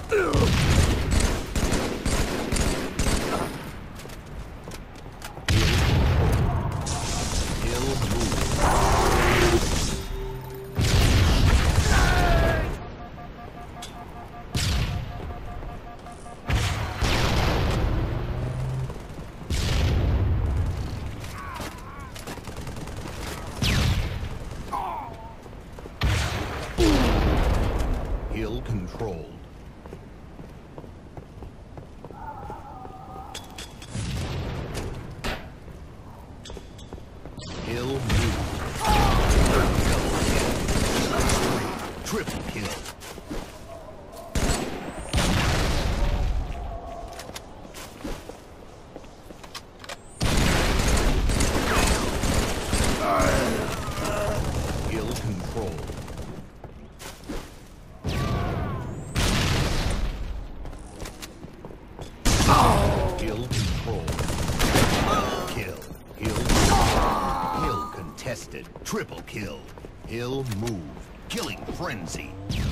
Hill controlled. Hill moved. Triple kill. Hill controlled. Hill control. Kill. Hill contested. Triple kill. Hill move. Killing frenzy.